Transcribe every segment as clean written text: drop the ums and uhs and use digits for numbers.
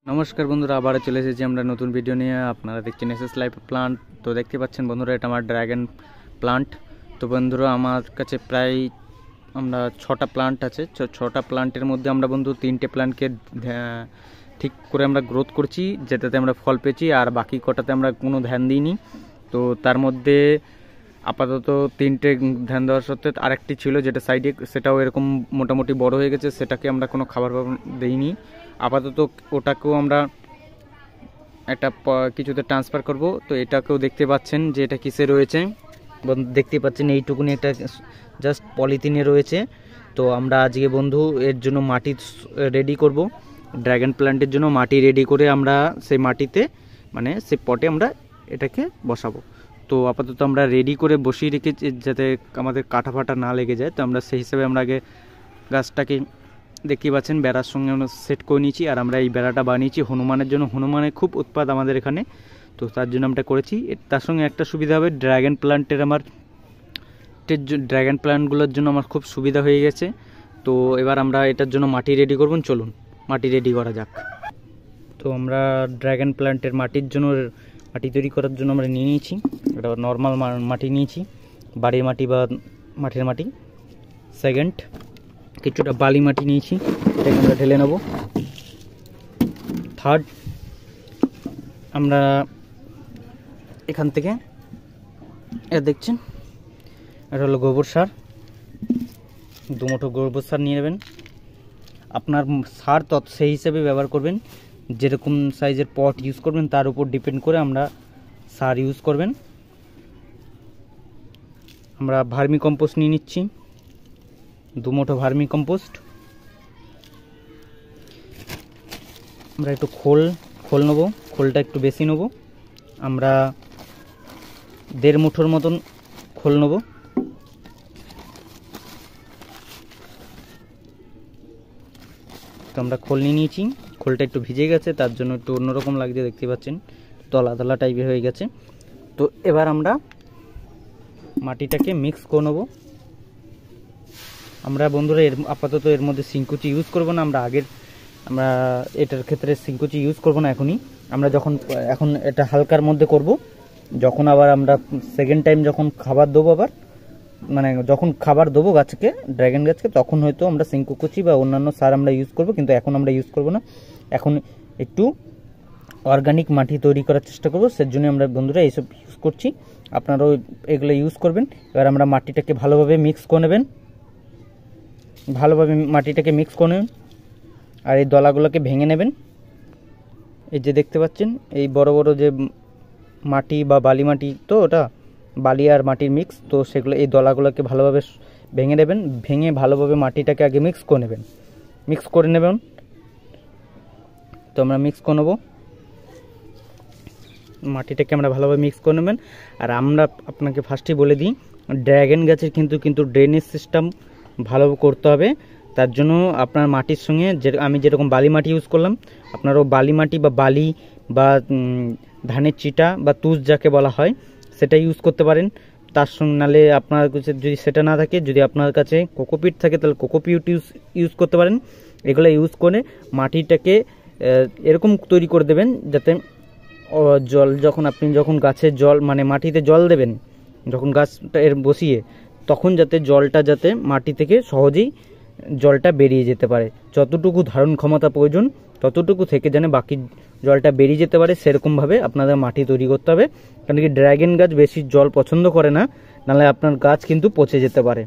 নমস্কার বন্ধুরা, আবার চলে এসেছি আমরা নতুন ভিডিও নিয়ে। আপনারা দেখছেন এসএস লাইফ প্লান্ট। তো দেখতে পাচ্ছেন বন্ধুরা, এটা আমার ড্রাগন প্লান্ট। তো বন্ধুরা, আমার কাছে প্রায় আমরা 6টা প্লান্ট আছে। 6টা প্লান্টের মধ্যে আমরা বন্ধু 3টে প্লান্টকে ঠিক করে আমরা গ্রোথ করছি, যেটাতে আমরা ফল পেয়েছি, আর বাকি কটাতে আমরা কোনো ধ্যান দিইনি। তো তার মধ্যে আপাতত 3টে ধ্যান দেওয়ার সত্ত্বে আরেকটি ছিল যেটা সাইডে, সেটাও এরকম মোটামুটি বড় হয়ে গেছে, সেটাকে আমরা কোনো খাবার দিইনি। আপাতত ওটাকেও আমরা একটা কিছুতে ট্রান্সফার করব। তো এটাকেও দেখতে পাচ্ছেন যে এটা কিসে রয়েছে, দেখতে পাচ্ছেন এইটুকুনি একটা জাস্ট পলিথিনে রয়েছে। তো আমরা আজকে বন্ধু এর জন্য মাটি রেডি করব, ড্রাগন প্ল্যান্টের জন্য মাটি রেডি করে আমরা সেই মাটিতে মানে সেই পটে আমরা এটাকে বসাবো। তো আপাতত আমরা রেডি করে বসিয়ে রেখেছি যাতে আমাদের কাটা ফাটা না লেগে যায়। তো আমরা সেই হিসাবে আমরা আগে গাছটাকে দেখতে পাচ্ছেন বেড়ার সঙ্গে আমরা সেট করে নিয়েছি, আর আমরা এই বেড়াটা বানিয়েছি হনুমানের জন্য। হনুমানের খুব উৎপাত আমাদের এখানে, তো তার জন্য আমরা করেছি। তার সঙ্গে একটা সুবিধা হবে, ড্রাগন প্ল্যান্টগুলোর জন্য আমার খুব সুবিধা হয়ে গেছে। তো এবার আমরা এটার জন্য মাটি রেডি করব। চলুন মাটি রেডি করা যাক। তো আমরা ড্রাগন প্ল্যান্টের মাটি তৈরি করার জন্য আমরা নিয়ে নিয়েছি, এটা নর্মাল মাটি নিয়েছি, বাড়ির মাটি বা মাটির মাটি। সেকেন্ড, কিছুটা বালি মাটি নিয়েছি, এটাকে আমরা ঢেলে নেব। থার্ড, আমরা এখান থেকে এটা দেখছেন, এটা হলো গোবর সার। 2 মুঠো গোবর সার নিয়ে নেবেন। আপনার সার সেই হিসেবে ব্যবহার করবেন, যেরকম সাইজের পট ইউজ করবেন তার উপর ডিপেন্ড করে আমরা সার ইউজ করবেন। আমরা ভার্মি কম্পোস্ট নিয়ে নিচ্ছি, 2 মুঠো ভার্মি কম্পোস্ট। আমরা একটু খোল নেব, খোলটা একটু বেশি নেব। আমরা 1.5 মুঠোর মতন খোল নেব। তো আমরা খোল নিয়ে নিয়েছি, খোলটা একটু ভিজে গেছে, তার জন্য একটু অন্যরকম লাগছে, দেখতে পাচ্ছেন তলা তলা টাইপের হয়ে গেছে। তো এবার আমরা মাটিটাকে মিক্স করে নেব। আমরা বন্ধুরা আপাতত এর মধ্যে সিংকুচি ইউজ করব না, আমরা এটার ক্ষেত্রে সিংকুচি ইউজ করব না এখনই। আমরা এখন এটা হালকার মধ্যে করব, যখন আবার আমরা সেকেন্ড টাইম যখন খাবার দেবো, আবার মানে যখন খাবার দেবো গাছকে, ড্রাগন গাছকে, তখন হয়তো আমরা সিংকুচি বা অন্যান্য সার আমরা ইউজ করব, কিন্তু এখন আমরা ইউজ করব না। এখন একটু অর্গানিক মাটি তৈরি করার চেষ্টা করব, সেজন্য আমরা বন্ধুরা এইসব ইউজ করছি, আপনারাও এগুলো ইউজ করবেন। এবার আমরা মাটিটাকে ভালোভাবে মিক্স করে নেবেন, আর এই দলাগুলোকে ভেঙে নেবেন। এই যে দেখতে পাচ্ছেন এই বড় বড় যে মাটি বা বালি মাটি, তো ওটা বালি আর মাটির মিক্স, তো সেগুলো এই দলাগুলোকে ভালোভাবে ভেঙে নেবেন। ভেঙে ভালোভাবে মাটিটাকে আগে মিক্স করে নেবেন। তো আমরা মিক্স করে নেব, মাটিটাকে আমরা ভালোভাবে মিক্স করে নেবেন। আর আমরা আপনাকে ফার্স্টেই বলে দিই, ড্রাগন গাছের কিন্তু ড্রেনেজ সিস্টেম ভালো করতে হবে। তার জন্য আপনার মাটির সঙ্গে আমি যেরকম বালি মাটি ইউজ করলাম, আপনারাও বালি মাটি বা বালি বা ধানের চিটা বা তুষ যাকে বলা হয় সেটা ইউজ করতে পারেন। তার সঙ্গে নালে আপনার কাছে যদি সেটা না থাকে, যদি আপনার কাছে কোকোপিট থাকে তাহলে কোকোপিট ইউজ করতে পারেন। এগুলো ইউজ করে মাটিটাকে এরকম তৈরি করে দেবেন যাতে যখন গাছে জল মানে মাটিতে জল দেবেন, যখন গাছটা বসিয়ে, তখন যাতে জলটা মাটি থেকে সহজেই জলটা বেরিয়ে যেতে পারে। যতটুকু ধারণ ক্ষমতা প্রয়োজন ততটুকু থেকে যেন বাকি জলটা বেরিয়ে যেতে পারে, সেরকমভাবে আপনাদের মাটি তৈরি করতে হবে। কারণ কি ড্রাগন গাছ বেশি জল পছন্দ করে না, নাহলে আপনার গাছ কিন্তু পচে যেতে পারে।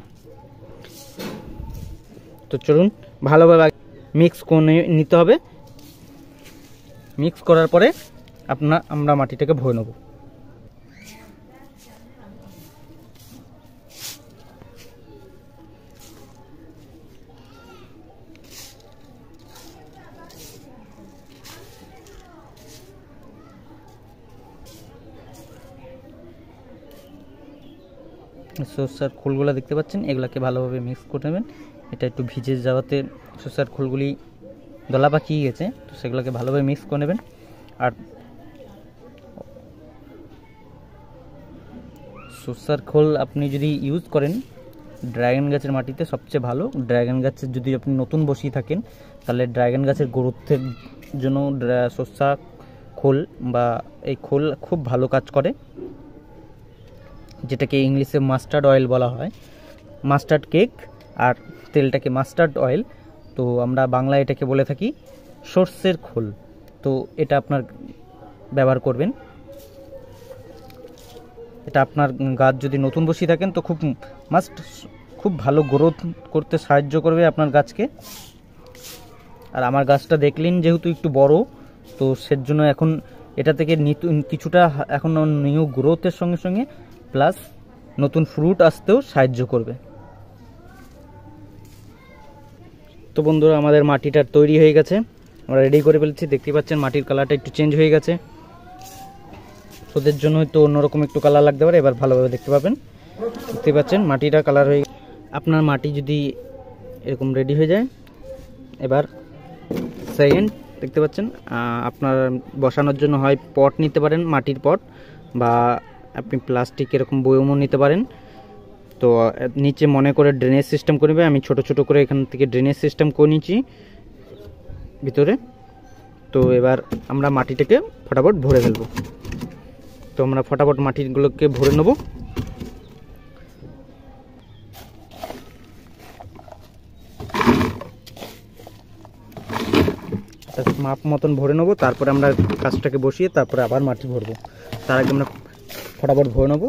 তো চলুন ভালোভাবে মিক্স করে নিতে হবে। মিক্স করার পরে আমরা মাটিটাকে ভরে নেব। সরষার খোলগুলো দেখতে পাচ্ছেন, এগুলাকে ভালোভাবে মিক্স করে নেবেন। এটা একটু ভিজে যাওয়াতে সরষার খোলগুলি দলা পাকিয়ে গেছে, তো সেগুলোকে ভালোভাবে মিক্স করে নেবেন। আর সরষার খোল আপনি যদি ইউজ করেন ড্রাগন গাছের মাটিতে সবচেয়ে ভালো। ড্রাগন গাছের যদি আপনি নতুন বসিয়ে থাকেন তাহলে ড্রাগন গাছের গ্রোথের জন্য সরষা খোল বা এই খোল খুব ভালো কাজ করে, যেটাকে ইংলিশে মাস্টার্ড অয়েল বলা হয়। মাস্টার্ড কেক আর তেলটাকে মাস্টার্ড অয়েল, তো আমরা বাংলায় এটাকে বলে থাকি সর্ষের খোল। তো এটা আপনার ব্যবহার করবেন। এটা আপনার গাছ যদি নতুন বসিয়ে থাকেন তো খুব ভালো গ্রোথ করতে সাহায্য করবে আপনার গাছকে। আর আমার গাছটা দেখলেন যেহেতু একটু বড়, তো সেজন্য এখন এটা থেকে কিছুটা এখন নিউ গ্রোথের সঙ্গে সঙ্গে প্লাস নতুন ফ্রুট আসতেও সাহায্য করবে। তো বন্ধুরা, আমাদের মাটিটা তৈরি হয়ে গেছে, আমরা রেডি করে ফেলছি। দেখতে পাচ্ছেন মাটির কালারটা একটু চেঞ্জ হয়ে গেছে, ওদের জন্য হয়তো অন্যরকম একটু কালার লাগতে পারে। এবার ভালোভাবে দেখতে পাবেন, দেখতে পাচ্ছেন মাটিটা কালার হয়ে। আপনার মাটি যদি এরকম রেডি হয়ে যায়, এবার সেকেন্ড দেখতে পাচ্ছেন আপনার বসানোর জন্য হয় পট নিতে পারেন, মাটির পট, বা আপনি প্লাস্টিক এরকম বয়মও নিতে পারেন। তো নিচে মনে করে ড্রেনেজ সিস্টেম করবে। আমি ছোট ছোট করে এখান থেকে ড্রেনেজ সিস্টেম করে নিচ্ছি ভিতরে। তো এবার আমরা মাটিটাকে ফটাফট ভরে ফেলবো। তো আমরা ফটাফট মাটিগুলোকে ভরে নেব। মাপ মতন ভরে নেবো, তারপরে আমরা গাছটাকে বসিয়ে তারপরে আবার মাটি ভরবো। তার আগে আমরা ফটাফট ভরে নেবো।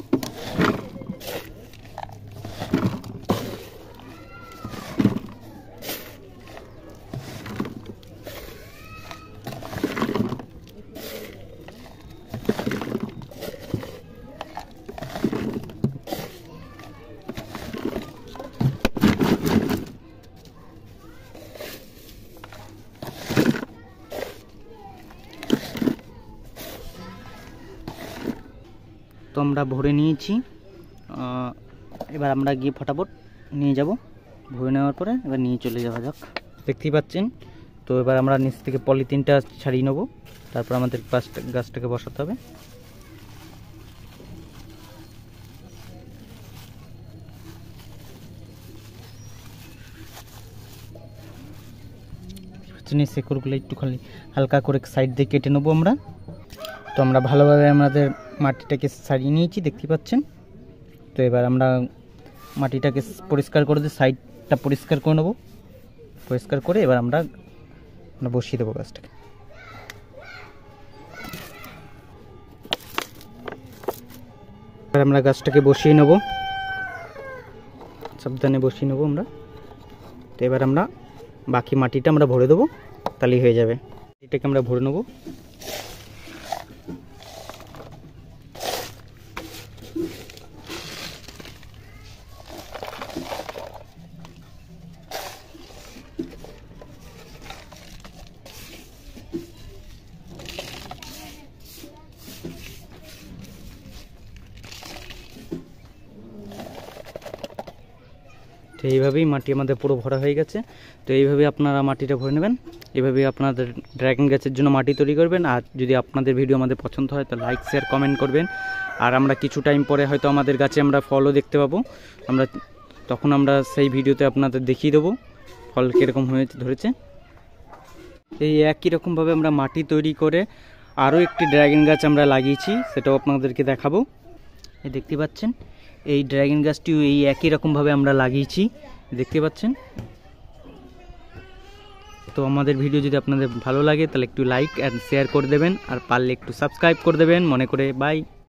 তো আমরা ভরে নিয়েছি, এবার আমরা গিয়ে ফটাফট নিয়ে যাব। ভরে নেওয়ার পরে এবার নিয়ে চলে যাওয়া যাক। দেখতেই পাচ্ছেন। তো এবার আমরা নিচ থেকে পলিথিনটা ছাড়িয়ে নেব, তারপর আমাদের গাছটাকে বসাতে হবে। শেকড়গুলো একটু খালি হালকা করে সাইড দিয়ে কেটে নেবো আমরা। তো আমরা ভালোভাবে আমাদের মাটিটাকে ছাড়িয়ে নিয়েছি, দেখতে পাচ্ছেন। তো এবার আমরা মাটিটাকে পরিষ্কার করে দিয়ে সাইডটা পরিষ্কার করে নেব। পরিষ্কার করে এবার আমরা বসিয়ে দেবো গাছটাকে। এবার আমরা গাছটাকে বসিয়ে নেব, সাবধানে বসিয়ে নেব আমরা। তো এবার আমরা বাকি মাটিটা আমরা ভরে দেবো, তাহলেই হয়ে যাবে। এটাকে আমরা ভরে নেব। তো এইভাবেই মাটি আমাদের পুরো ভরা হয়ে গেছে। তো এইভাবে আপনারা মাটিটা ভরে নেবেন, এইভাবে আপনাদের ড্রাগন গাছের জন্য মাটি তৈরি করবেন। আর যদি আপনাদের ভিডিও আমাদের পছন্দ হয় তো লাইক শেয়ার কমেন্ট করবেন। আর আমরা কিছু টাইম পরে হয়তো আমাদের গাছে আমরা ফলও দেখতে পাবো, তখন আমরা সেই ভিডিওতে আপনাদের দেখিয়ে দেবো ফল কীরকম ধরেছে। এই একই রকমভাবে আমরা মাটি তৈরি করে আরও একটি ড্রাগন গাছ আমরা লাগিয়েছি, সেটাও আপনাদেরকে দেখাবো। এই দেখতে পাচ্ছেন, এই ড্রাগন গাছটিও এই একই রকমভাবে আমরা লাগিয়েছি, দেখতে পাচ্ছেন। তো আমাদের ভিডিও যদি আপনাদের ভালো লাগে তাহলে একটু লাইক অ্যান্ড শেয়ার করে দেবেন, আর পারলে একটু সাবস্ক্রাইব করে দেবেন মনে করে। বাই।